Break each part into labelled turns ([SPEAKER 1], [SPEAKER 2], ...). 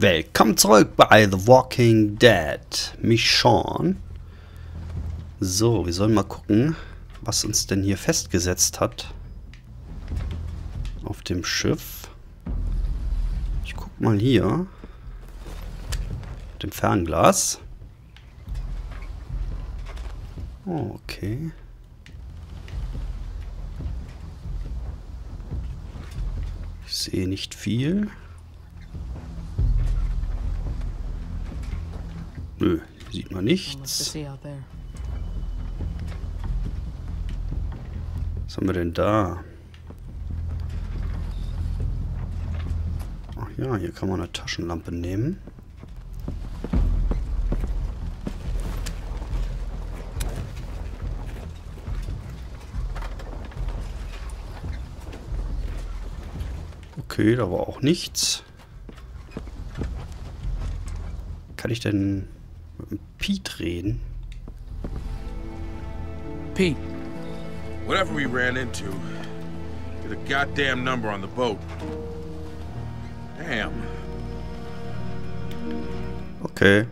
[SPEAKER 1] Willkommen zurück bei The Walking Dead. Michonne. So, wir sollen mal gucken, was uns denn hier festgesetzt hat. Auf dem Schiff. Ich guck mal hier. Mit dem Fernglas. Oh, okay. Ich sehe nicht viel. Nö, sieht man nichts. Was haben wir denn da? Ach ja, hier kann man eine Taschenlampe nehmen. Okay, da war auch nichts. Kann ich denn mit dem Pete reden?
[SPEAKER 2] Pete.
[SPEAKER 3] Whatever we ran into, get a goddamn number on the boat. Damn.
[SPEAKER 1] Okay.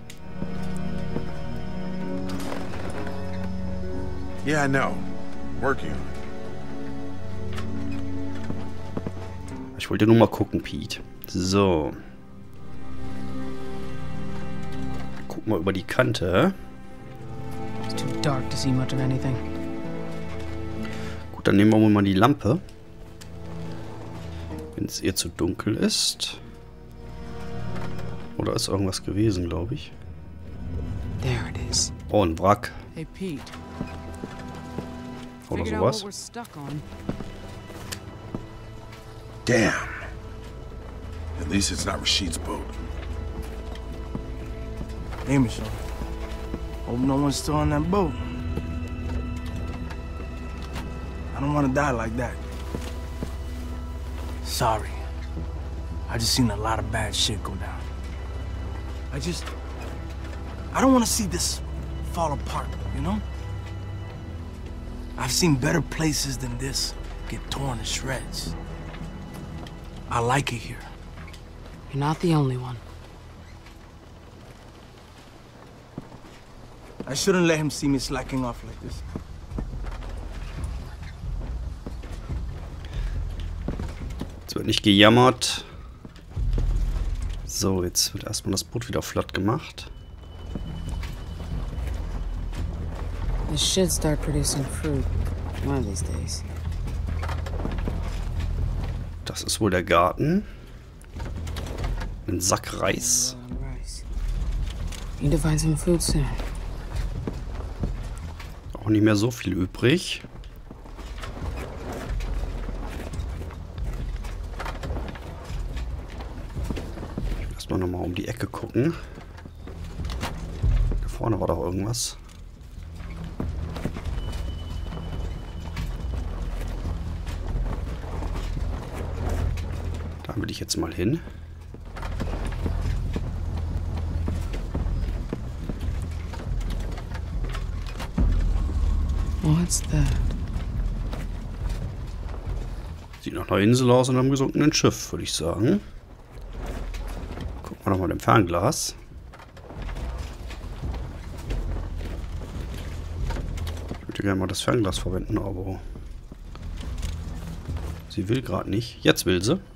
[SPEAKER 3] Yeah, I know. Working on it.
[SPEAKER 1] Ich wollte nur mal gucken, Pete. So. Guck mal über die Kante.
[SPEAKER 2] It's too dark to see much of anything.
[SPEAKER 1] Gut, dann nehmen wir wohl mal die Lampe. Wenn es ihr zu dunkel ist. Oder ist irgendwas gewesen, glaube ich.
[SPEAKER 2] There it is.
[SPEAKER 1] Oh, ein Wrack.
[SPEAKER 2] Hey Pete.
[SPEAKER 1] Oder
[SPEAKER 2] Figured out what
[SPEAKER 1] sowas.
[SPEAKER 2] we're stuck on.
[SPEAKER 3] Damn. At least it's not Rashid's boat.
[SPEAKER 4] Hey, Michonne. Hope no one's still on that boat. I don't want to die like that. Sorry. I just seen a lot of bad shit go down. I don't want to see this fall apart, you know? I've seen better places than this get torn to shreds. I like it here.
[SPEAKER 2] You're not the only one.
[SPEAKER 4] I shouldn't let him see me slacking off like this.
[SPEAKER 1] Jetzt wird nicht gejammert. So, jetzt wird erstmal das Boot wieder flott gemacht.
[SPEAKER 2] This should start producing fruit one of these days.
[SPEAKER 1] Das ist wohl der Garten. Ein Sack Reis.
[SPEAKER 2] Need to find some food soon.
[SPEAKER 1] Auch nicht mehr so viel übrig. Erstmal nochmal um die Ecke gucken. Da vorne war doch irgendwas. Da will ich jetzt mal hin.
[SPEAKER 2] What's that?
[SPEAKER 1] Sieht nach einer Insel aus und einem gesunkenen Schiff, würde ich sagen. Gucken wir nochmal im Fernglas. Ich würde gerne mal das Fernglas verwenden, aber sie will gerade nicht. Jetzt will sie.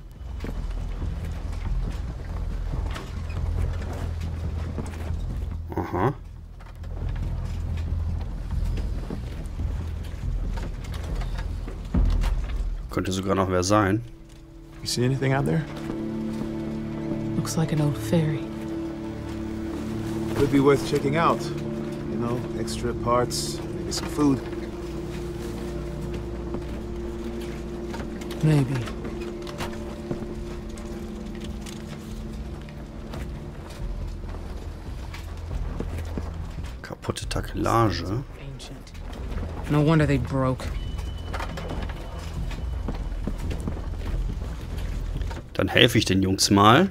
[SPEAKER 1] Aha. Könnte sogar noch wer sein.
[SPEAKER 5] You see anything out there?
[SPEAKER 2] Looks like an old ferry.
[SPEAKER 5] Could be worth checking out. You know, extra parts, maybe some food.
[SPEAKER 2] Maybe.
[SPEAKER 1] Kaputte Takelage.
[SPEAKER 2] Ancient. No wonder they broke.
[SPEAKER 1] Dann helfe ich den Jungs mal.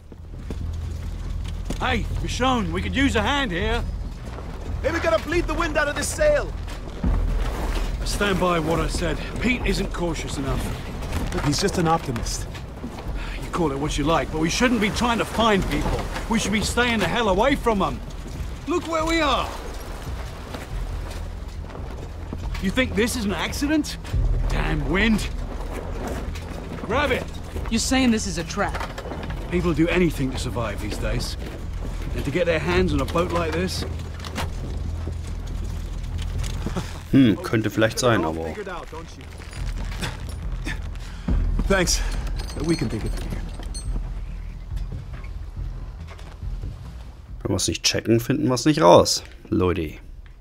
[SPEAKER 6] Hey, Michonne, we could use a hand here.
[SPEAKER 5] Hey, we gotta bleed the wind out of this sail!
[SPEAKER 6] I stand by what I said. Pete isn't cautious enough.
[SPEAKER 5] Look, he's just an optimist.
[SPEAKER 6] You Call it what you like, but we shouldn't be trying to find people. We should be staying the hell away from them. Look where we are. You think this is an accident? Damn wind. Grab it.
[SPEAKER 2] You're saying this is a trap?
[SPEAKER 6] People do anything to survive these days. And to get their hands on a boat like this?
[SPEAKER 1] Könnte vielleicht sein, aber...
[SPEAKER 5] Thanks. We can take it from here.
[SPEAKER 1] Wenn wir es nicht checken, finden wir es nicht raus, Leute.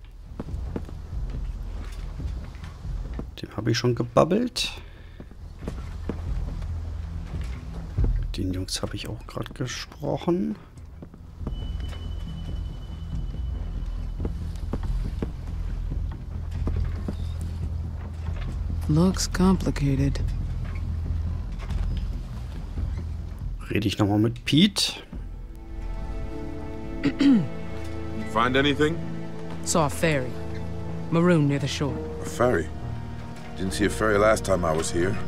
[SPEAKER 1] Dem habe ich schon gebabbelt. Mit den Jungs habe ich auch gerade gesprochen.
[SPEAKER 2] Looks complicated.
[SPEAKER 1] Rede ich nochmal mit Pete.
[SPEAKER 3] Find anything?
[SPEAKER 2] Saw a ferry. Maroon near the shore.
[SPEAKER 3] A ferry? Didn't see a ferry last time I was here.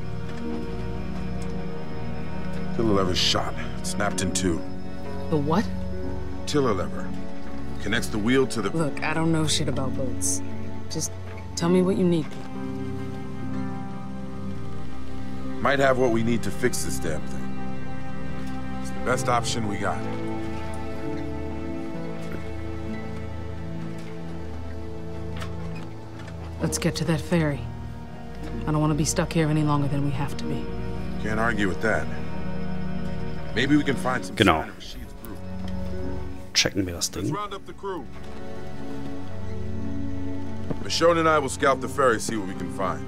[SPEAKER 3] Tiller lever shot. Snapped in two.
[SPEAKER 2] The what?
[SPEAKER 3] Tiller lever. Connects the wheel to the...
[SPEAKER 2] Look, I don't know shit about boats. Just tell me what you need.
[SPEAKER 3] Might have what we need to fix this damn thing. It's the best option we got.
[SPEAKER 2] Let's get to that ferry. I don't want to be stuck here any longer than we have to be.
[SPEAKER 3] Can't argue with that. Maybe we can find some
[SPEAKER 1] Genau.
[SPEAKER 3] sign of Rashid's group.
[SPEAKER 1] Checken wir das
[SPEAKER 3] Let's
[SPEAKER 1] Ding.
[SPEAKER 3] round up the crew. Michonne and I will scout the ferry, see what we can find.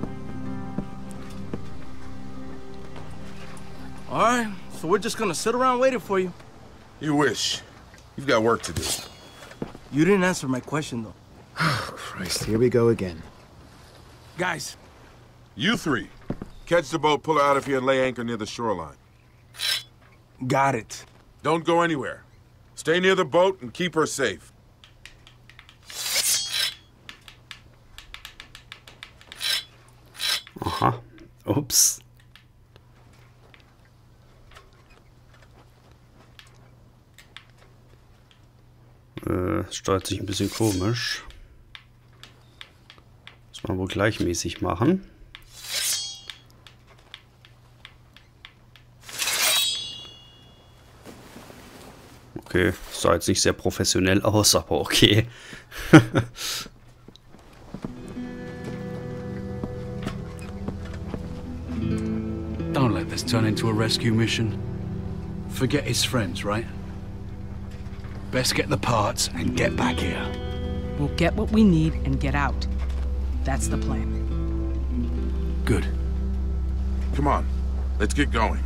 [SPEAKER 4] Alright, so we're just gonna sit around waiting for you.
[SPEAKER 3] You wish. You've got work to do.
[SPEAKER 4] You didn't answer my question, though.
[SPEAKER 5] Christ, here we go again.
[SPEAKER 4] Guys,
[SPEAKER 3] You three, catch the boat, pull her out of here, and lay anchor near the shoreline.
[SPEAKER 4] got it.
[SPEAKER 3] Don't go anywhere. Stay near the boat and keep her safe.
[SPEAKER 1] Aha. Ups. Steuert sich ein bisschen komisch. Muss man wohl gleichmäßig machen. Okay, sah jetzt nicht sehr professionell aus, aber okay.
[SPEAKER 6] Don't let this turn into a rescue mission. Forget his friends, right? Best get the parts and get back here.
[SPEAKER 2] We'll get what we need and get out. That's the plan.
[SPEAKER 6] Good.
[SPEAKER 3] Come on, let's get going.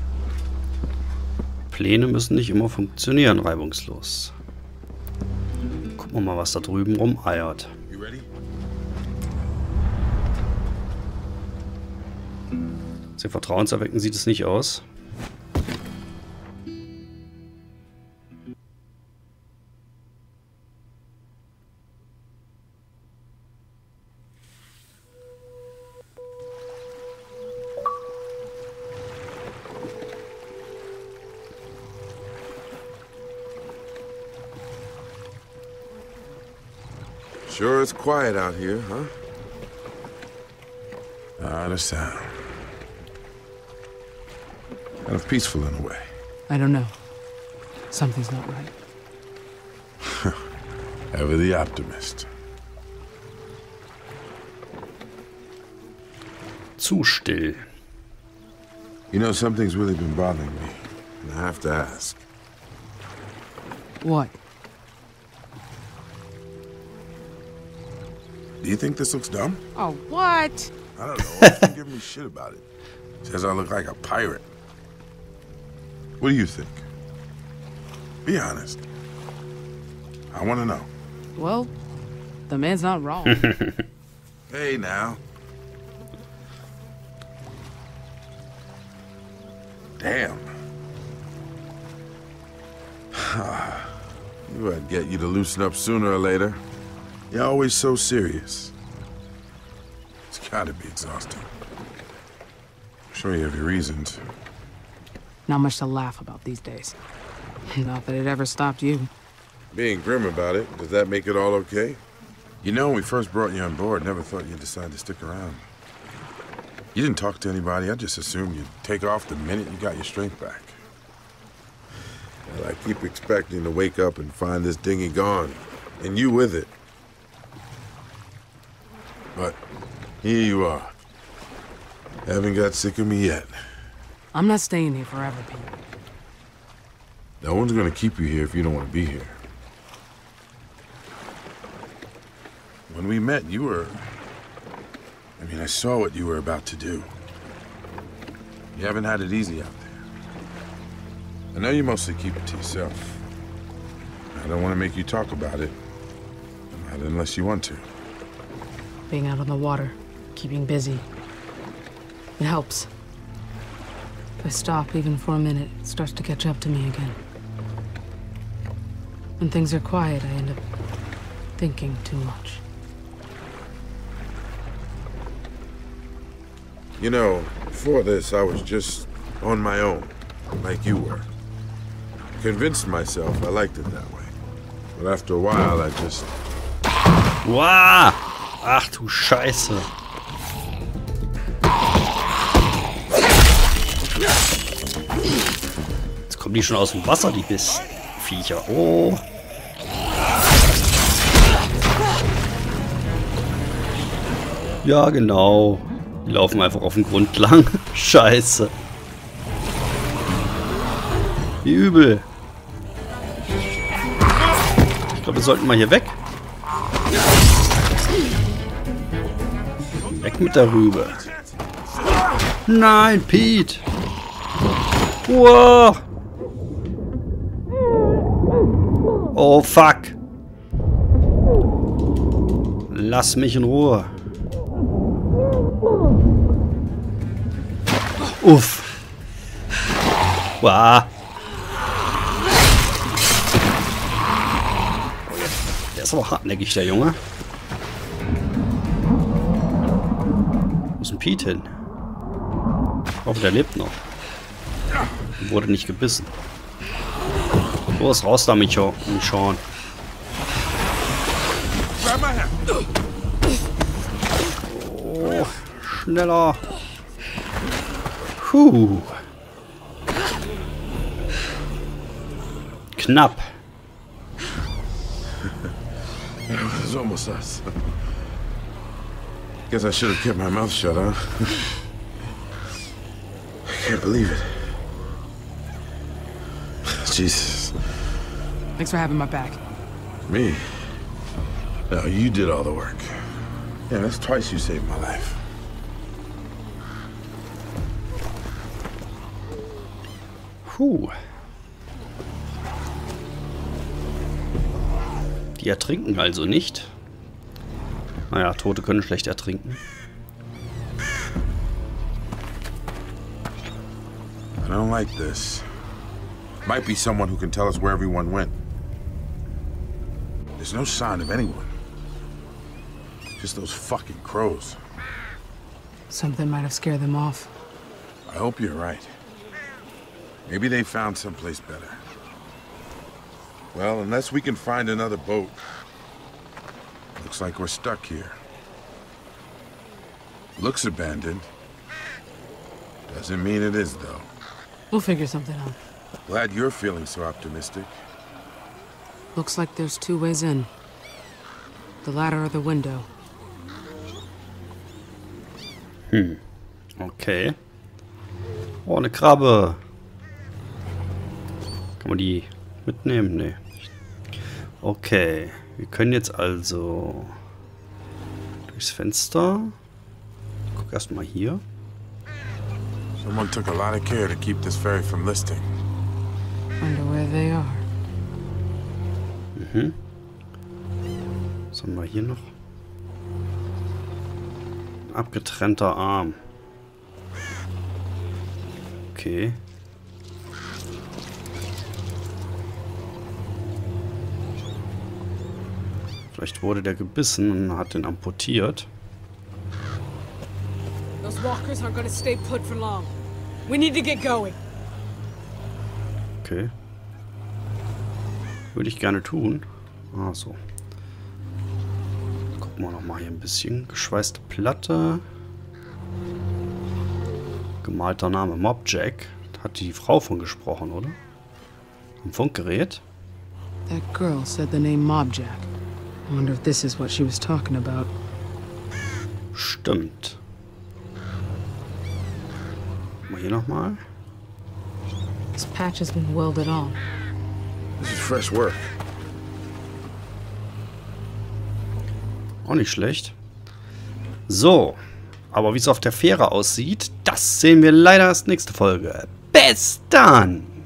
[SPEAKER 1] Pläne müssen nicht immer funktionieren, reibungslos. Gucken wir mal, was da drüben rumeiert.
[SPEAKER 3] You ready?
[SPEAKER 1] Sehr vertrauenserweckend sieht es nicht aus.
[SPEAKER 3] Sure is quiet out here, huh? Not a sound. Kind of peaceful in a way.
[SPEAKER 2] I don't know. Something's not right.
[SPEAKER 3] Ever the optimist.
[SPEAKER 1] Zu still.
[SPEAKER 3] You know, something's really been bothering me, and I have to ask.
[SPEAKER 2] What?
[SPEAKER 3] Do you think this looks dumb?
[SPEAKER 2] Oh, what?
[SPEAKER 3] I don't know. Often give me shit about it. Says I look like a pirate. What do you think? Be honest. I want to know.
[SPEAKER 2] Well, the man's not wrong.
[SPEAKER 3] Hey, now. Damn. Knew I'd get you to loosen up sooner or later. You're always so serious. It's gotta be exhausting. I'm sure you have your reasons.
[SPEAKER 2] Not much to laugh about these days. Not that it ever stopped you.
[SPEAKER 3] Being grim about it, does that make it all okay? You know, when we first brought you on board, never thought you'd decide to stick around. You didn't talk to anybody. I just assumed you'd take off the minute you got your strength back. Well, I keep expecting to wake up and find this dinghy gone, and you with it. But here you are. Haven't got sick of me yet.
[SPEAKER 2] I'm not staying here forever, Pete.
[SPEAKER 3] No one's gonna keep you here if you don't want to be here. When we met, you were... I saw what you were about to do. You haven't had it easy out there. I know you mostly keep it to yourself. I don't want to make you talk about it. Not unless you want to.
[SPEAKER 2] Being out on the water, keeping busy. It helps. If I stop even for a minute, it starts to catch up to me again. When things are quiet, I end up thinking too much.
[SPEAKER 3] You know, before this, I was just on my own, like you were. Convinced myself I liked it that way. But after a while, I just...
[SPEAKER 1] Wow! Ach du Scheiße. Jetzt kommen die schon aus dem Wasser, die Viecher. Oh. Ja, genau. Die laufen einfach auf den Grund lang. Scheiße. Wie übel. Ich glaube, wir sollten mal hier weg. Weg mit der Rübe. Nein, Pete. Wow. Oh, fuck. Lass mich in Ruhe. Uff. Wow. Der ist aber hartnäckig, der Junge. Wo ist denn Pete hin? Ich hoffe, der lebt noch. Wurde nicht gebissen. Los, raus da, Micho und Sean. Oh, schneller. Puh. Knapp.
[SPEAKER 3] It was almost us. Guess I should have kept my mouth shut, huh? I can't believe it. Jesus.
[SPEAKER 2] Thanks for having my back.
[SPEAKER 3] Me? No, you did all the work. Yeah, that's twice you saved my life.
[SPEAKER 1] Puh. Die ertrinken also nicht. Naja, Tote können schlecht ertrinken.
[SPEAKER 3] I don't like this. Might be someone who can tell us where everyone went. There's no sign of anyone. Just those fucking crows.
[SPEAKER 2] Something might have scared them off.
[SPEAKER 3] I hope you're right. Maybe they found someplace better. Well, unless we can find another boat. Looks like we're stuck here. Looks abandoned. Doesn't mean it is, though.
[SPEAKER 2] We'll figure something out.
[SPEAKER 3] Glad you're feeling so optimistic.
[SPEAKER 2] Looks like there's two ways in. The ladder or the window.
[SPEAKER 1] Okay. Oh, eine Krabbe. Kann man die mitnehmen? Nee. Okay. Wir können jetzt also durchs Fenster. Guck erstmal hier.
[SPEAKER 3] Someone took a lot of care to keep this ferry from listing.
[SPEAKER 2] Wonder where they are.
[SPEAKER 1] Mhm. Was haben wir hier noch? Abgetrennter Arm. Okay. Vielleicht wurde der gebissen und hat den amputiert.
[SPEAKER 7] Those walkers aren't gonna stay put for long. We need to get going.
[SPEAKER 1] okay. Würde ich gerne tun. Ah, so. Gucken wir nochmal hier ein bisschen. Geschweißte Platte. Gemalter Name. Mobjack. Da hat die Frau von gesprochen, oder? Am Funkgerät.
[SPEAKER 2] That girl said the name Mobjack. I wonder if this is what she was talking about.
[SPEAKER 1] Stimmt. Mal hier nochmal.
[SPEAKER 2] This patch has been welded on.
[SPEAKER 3] This is fresh work.
[SPEAKER 1] Auch nicht schlecht. So. Aber wie es auf der Fähre aussieht, das sehen wir leider erst nächste Folge. Bis dann!